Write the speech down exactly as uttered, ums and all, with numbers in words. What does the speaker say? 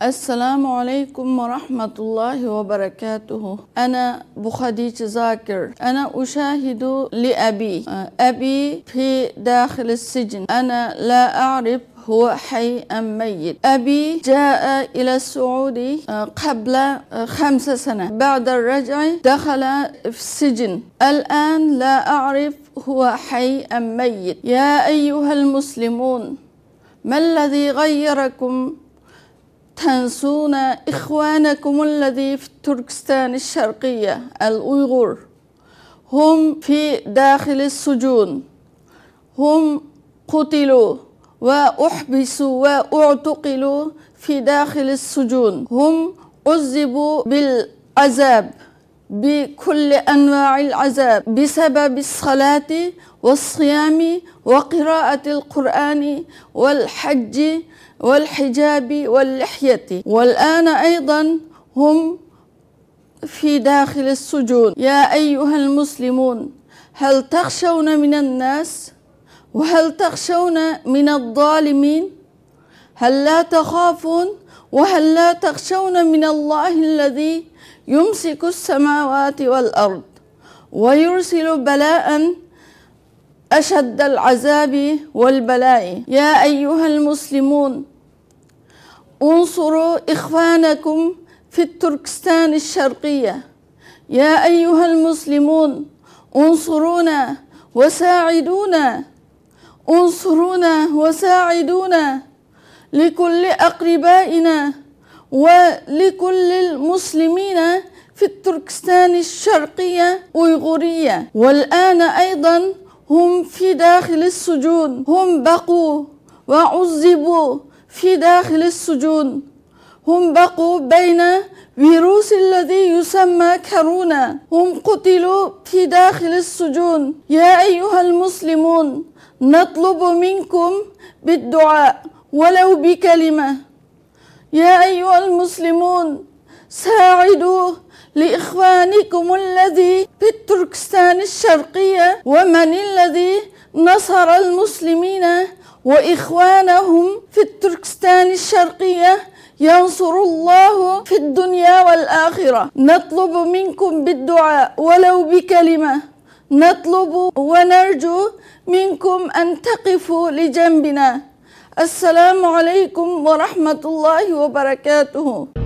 السلام عليكم ورحمة الله وبركاته. أنا بخديج زاكر. أنا أشاهد لأبي. أبي في داخل السجن. أنا لا أعرف هو حي أم ميت. أبي جاء إلى السعودية قبل خمس سنة. بعد الرجعة دخل في السجن. الآن لا أعرف هو حي أم ميت. يا أيها المسلمون، ما الذي غيركم تنسون إخوانكم الذي في تركستان الشرقية الأيغور؟ هم في داخل السجون، هم قتلوا وأحبسوا واعتقلوا في داخل السجون، هم عذبوا بالعذاب بكل أنواع العذاب بسبب الصلاة والصيام وقراءة القرآن والحج والحجاب واللحية، والآن أيضا هم في داخل السجون. يا أيها المسلمون، هل تخشون من الناس؟ وهل تخشون من الظالمين؟ هل لا تخافون؟ وهل لا تخشون من الله الذي يمسك السماوات والأرض ويرسل بلاء أشد العذاب والبلاء؟ يا أيها المسلمون، انصروا إخوانكم في تركستان الشرقية. يا أيها المسلمون، انصرونا وساعدونا، انصرونا وساعدونا لكل أقربائنا ولكل المسلمين في تركستان الشرقية أيغورية. والآن أيضا هم في داخل السجون، هم بقوا وعذبوا في داخل السجون، هم بقوا بين فيروس الذي يسمى كورونا، هم قتلوا في داخل السجون. يا أيها المسلمون، نطلب منكم بالدعاء ولو بكلمة. يا أيها المسلمون، ساعدوا لإخوانكم الذي في تركستان الشرقية، ومن الذي نصر المسلمين وإخوانهم في تركستان الشرقية ينصر الله في الدنيا والآخرة. نطلب منكم بالدعاء ولو بكلمة، نطلب ونرجو منكم أن تقفوا لجنبنا. السلام عليكم ورحمة الله وبركاته.